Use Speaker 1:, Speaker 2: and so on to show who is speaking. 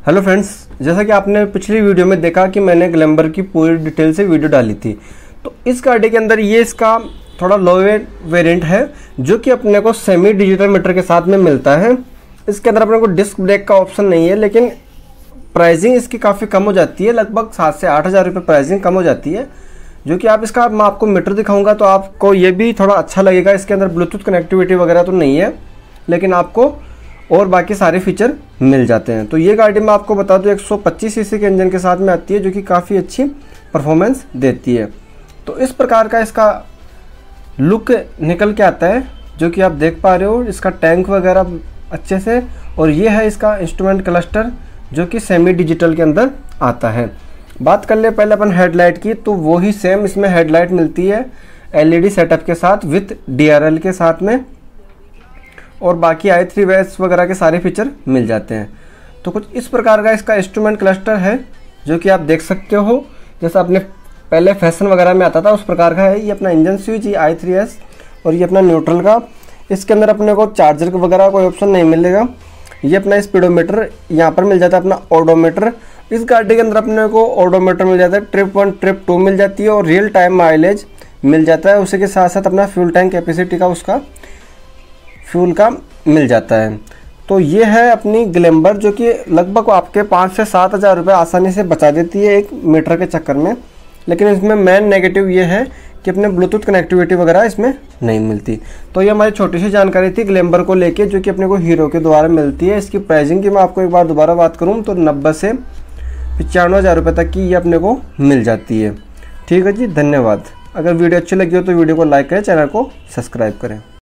Speaker 1: Hello friends, जैसा कि आपने पिछली वीडियो में देखा कि मैंने ग्लैमर की पूरी डिटेल से वीडियो डाली थी। तो इस गाड़ी के अंदर ये इसका थोड़ा लोअर वेरिएंट है जो कि अपने को सेमी डिजिटल मीटर के साथ में मिलता है। इसके अंदर अपने को डिस्क ब्रेक का ऑप्शन नहीं है, लेकिन प्राइसिंग इसकी काफ़ी कम हो जाती है, लगभग 7 से 8 हज़ार रुपये प्राइसिंग कम हो जाती है। जो कि आप इसका मैं आपको मीटर दिखाऊंगा तो आपको ये भी थोड़ा अच्छा लगेगा। इसके अंदर ब्लूटूथ कनेक्टिविटी वगैरह तो नहीं है, लेकिन आपको और बाकी सारे फीचर मिल जाते हैं। तो ये गाड़ी मैं आपको बता दूं 125 सीसी के इंजन के साथ में आती है, जो कि काफ़ी अच्छी परफॉर्मेंस देती है। तो इस प्रकार का इसका लुक निकल के आता है, जो कि आप देख पा रहे हो। इसका टैंक वगैरह अच्छे से, और ये है इसका इंस्ट्रूमेंट क्लस्टर जो कि सेमी डिजिटल के अंदर आता है। बात कर ले पहले अपन हेडलाइट की, तो वही सेम इसमें हेडलाइट मिलती है LED सेटअप के साथ विथ DRL के साथ में, और बाकी i3 वगैरह के सारे फीचर मिल जाते हैं। तो कुछ इस प्रकार का इसका इंस्ट्रूमेंट क्लस्टर है, जो कि आप देख सकते हो जैसा अपने पहले फैशन वगैरह में आता था उस प्रकार का है। ये अपना इंजन स्विच, ये i3S, और ये अपना न्यूट्रल का। इसके अंदर अपने को चार्जर वगैरह कोई ऑप्शन नहीं मिलेगा। ये अपना स्पीडोमीटर यहाँ पर मिल जाता है, अपना ओडोमीटर। इस गाड़ी के अंदर अपने को ओडोमीटर मिल जाता है, ट्रिप 1 ट्रिप 2 मिल जाती है, और रियल टाइम माइलेज मिल जाता है। उसी के साथ साथ अपना फ्यूल टैंक कैपेसिटी का उसका फ्यूल का मिल जाता है। तो ये है अपनी ग्लैमर, जो कि लगभग आपके 5 से 7 हज़ार रुपये आसानी से बचा देती है एक मीटर के चक्कर में। लेकिन इसमें मेन नेगेटिव ये है कि अपने ब्लूटूथ कनेक्टिविटी वगैरह इसमें नहीं मिलती। तो ये हमारी छोटी सी जानकारी थी ग्लैमर को लेके, जो कि अपने को हीरो के द्वारा मिलती है। इसकी प्राइसिंग की मैं आपको एक बार दोबारा बात करूँ तो 90 से 95 हज़ार रुपये तक की ये अपने को मिल जाती है। ठीक है जी, धन्यवाद। अगर वीडियो अच्छी लगी हो तो वीडियो को लाइक करें, चैनल को सब्सक्राइब करें।